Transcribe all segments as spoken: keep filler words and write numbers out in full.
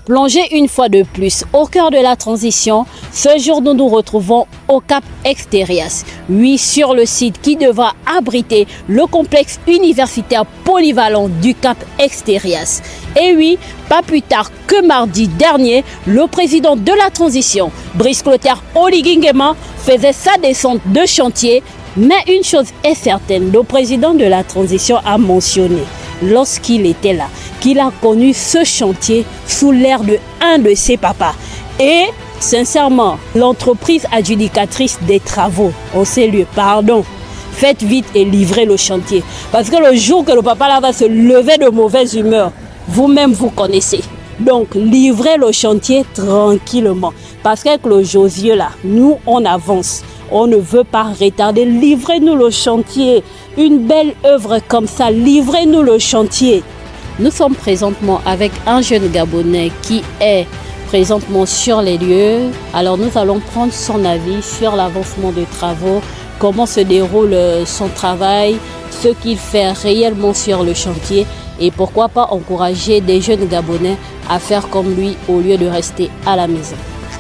Plongé une fois de plus au cœur de la transition, ce jour nous nous retrouvons au Cap Extérias. Oui, sur le site qui devra abriter le complexe universitaire polyvalent du Cap Extérias. Et oui, pas plus tard que mardi dernier, le président de la transition, Brice Clotaire Oligui Nguema, faisait sa descente de chantier. Mais une chose est certaine, le président de la transition a mentionné lorsqu'il était là, qu'il a connu ce chantier sous l'ère de un de ses papas. Et sincèrement, l'entreprise adjudicatrice des travaux, on sait lui, pardon, faites vite et livrez le chantier. Parce que le jour que le papa là va se lever de mauvaise humeur, vous-même vous connaissez. Donc, livrez le chantier tranquillement. Parce qu'avec le Josieux là, nous on avance. On ne veut pas retarder. Livrez-nous le chantier. Une belle œuvre comme ça. Livrez-nous le chantier. Nous sommes présentement avec un jeune Gabonais qui est présentement sur les lieux. Alors nous allons prendre son avis sur l'avancement des travaux, comment se déroule son travail, ce qu'il fait réellement sur le chantier et pourquoi pas encourager des jeunes Gabonais à faire comme lui au lieu de rester à la maison.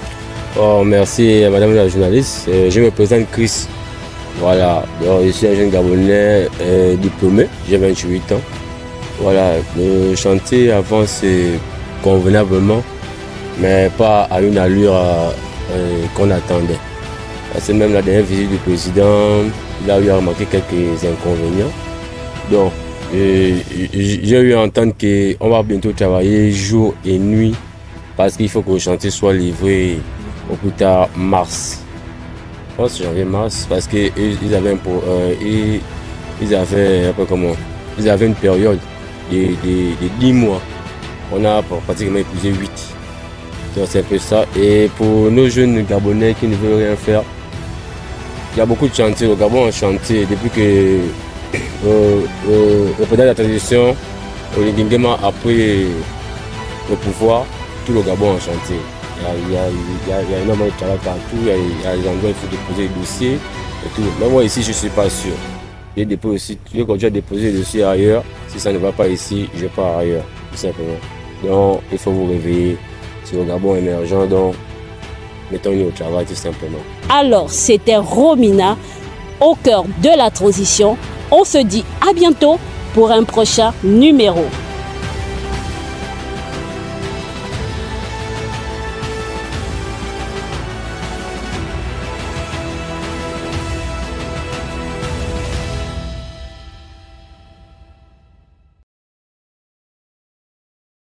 Oh, merci à madame la journaliste. Je me présente Chris. Voilà, donc, je suis un jeune Gabonais euh, diplômé, j'ai vingt-huit ans. Voilà, le chantier avance convenablement, mais pas à une allure euh, qu'on attendait. C'est même la dernière visite du président, il a eu à remarquer quelques inconvénients. Donc, euh, j'ai eu à entendre qu'on va bientôt travailler jour et nuit parce qu'il faut que le chantier soit livré au plus tard mars. Je pense janvier-mars parce qu'ils avaient, un, euh, ils, ils, avaient, un peu comment, ils avaient une période de, de, de dix mois. On a pratiquement épuisé huit. Donc c'est un peu ça. Et pour nos jeunes Gabonais qui ne veulent rien faire, il y a beaucoup de chantiers. Au Gabon en chantier depuis que euh, euh, le président de la transition, Oligui Nguema, a pris le pouvoir, tout le Gabon en chantier. Il y, a, il, y a, il y a énormément de travail partout, il y a, il y a des endroits où il faut déposer des dossiers et tout. Mais moi ici je ne suis pas sûr. Je dépose aussi, je continue à déposer des dossiers ailleurs. Si ça ne va pas ici, je pars ailleurs, tout simplement. Donc il faut vous réveiller sur le Gabon émergent, donc mettons-nous au travail tout simplement. Alors c'était Romina au cœur de la transition. On se dit à bientôt pour un prochain numéro.